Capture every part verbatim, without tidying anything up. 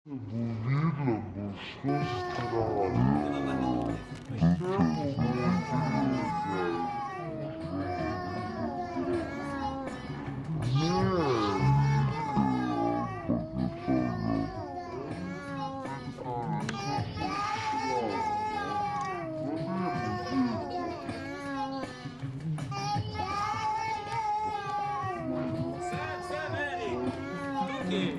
Видно, ну что странно. Все Sam, Sam, Eric, Cookie.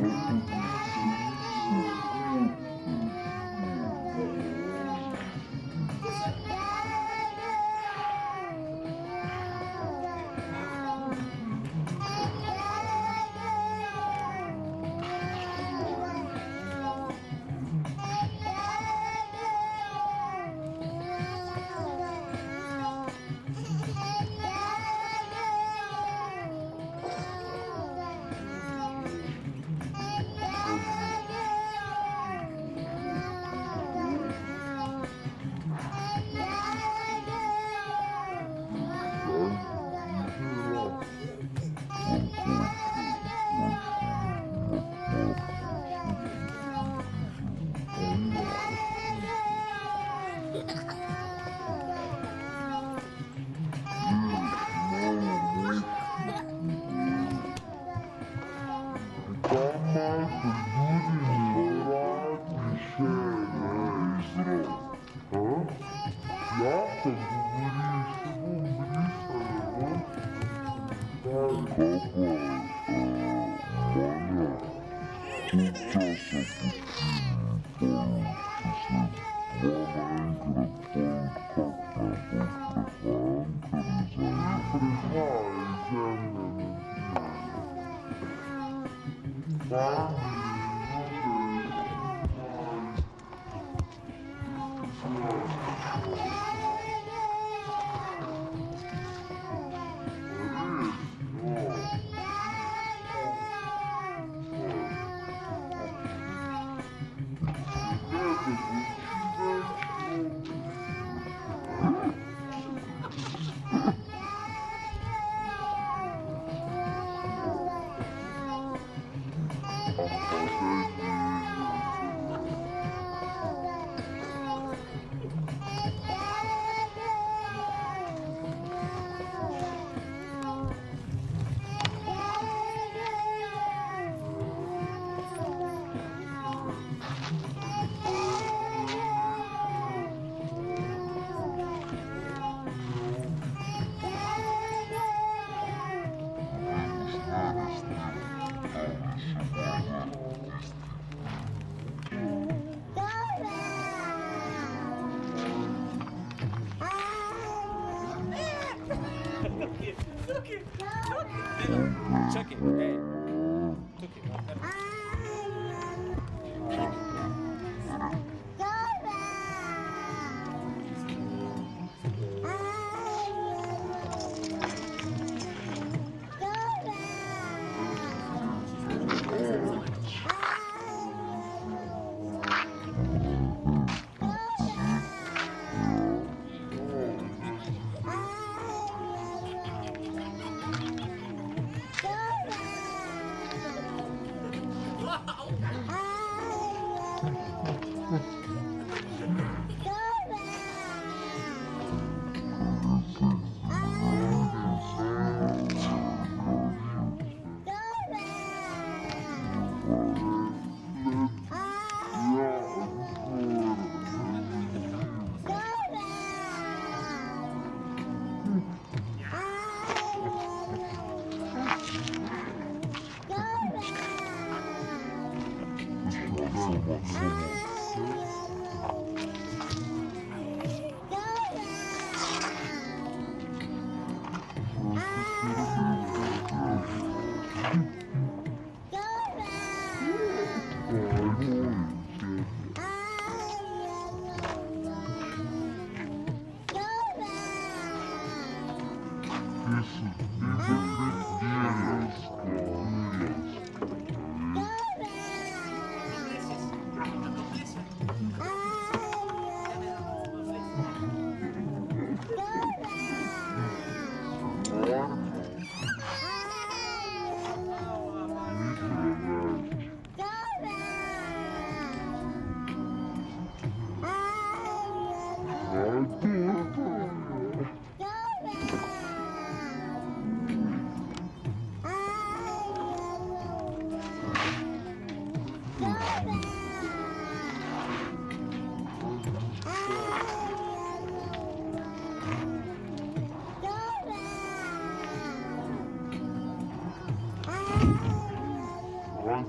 Cookie, Cookie, Cookie. Chucky, hey. Cookie,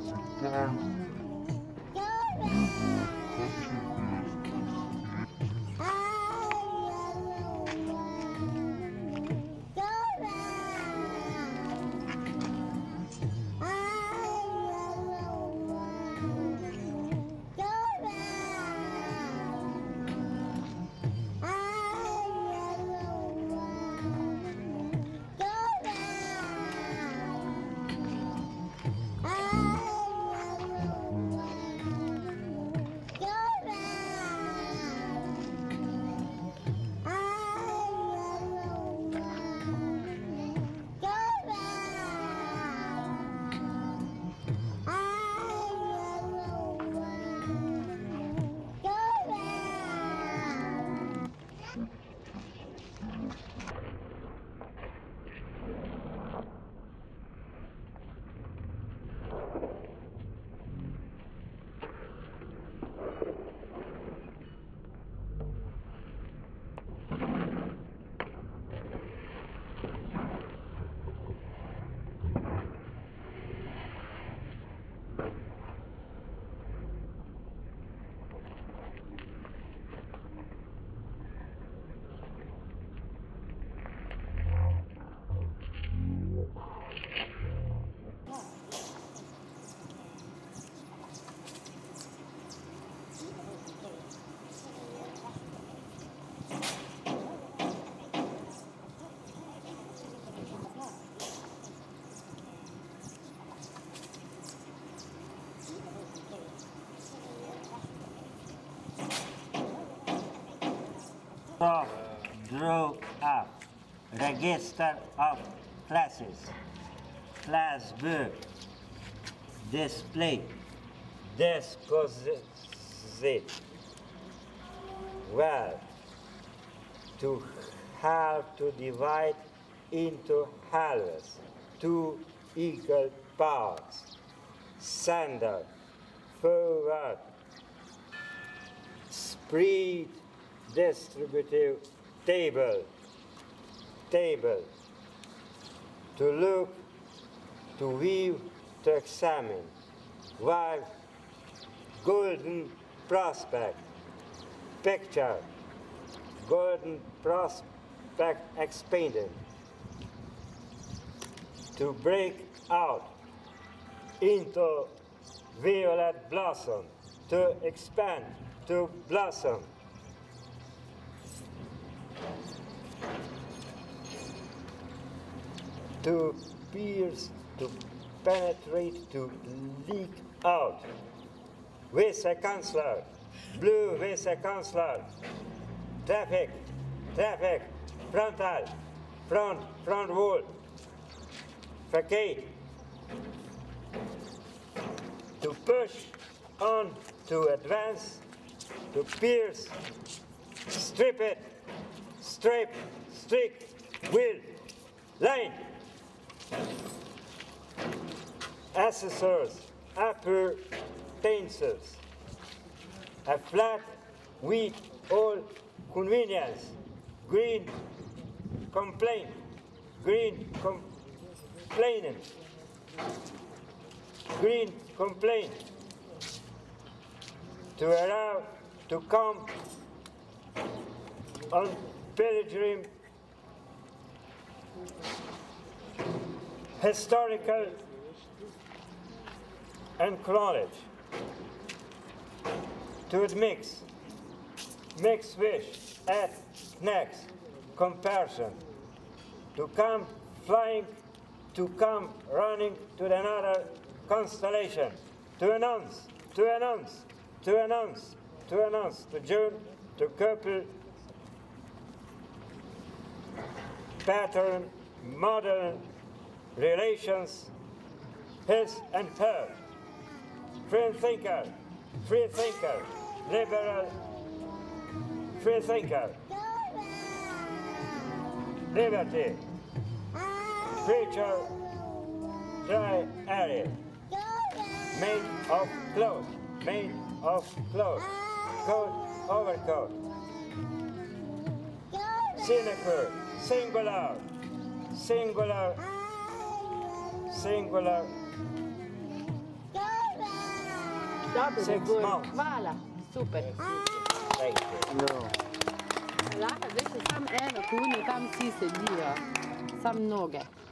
Prof drew up register of classes. Class B display disposite well to have to divide into halves two equal parts. Sender forward spread distributive table table to look, to view, to examine, while golden prospect picture, golden prospect expanded, to break out into violet blossom, to expand, to blossom. To pierce, to penetrate, to leak out. Vice-Chancellor, blue Vice-Chancellor, traffic, traffic, frontal, front, front wall, facade. To push on, to advance, to pierce, strip it, strip, streak, wheel, line. Accessors, appurtenances, a flat with all convenience, green complaint, green complainant, green complaint, to allow to come on pilgrim historical and knowledge, to mix, mix wish at next comparison, to come flying, to come running to another constellation, to announce, to announce, to announce, to announce, to June, to couple, pattern, modern relations, his and her, free thinker, free thinker, liberal, free thinker, liberty, creature, dry area, made of clothes, made of clothes, coat, overcoat, sinecure, singular, singular, singular, Dobro, Six Bor. months. Hvala. Super. Thank you. No. Lahko, zdaj še sam eno, ko oni tam vsi sedijo. Sam noge.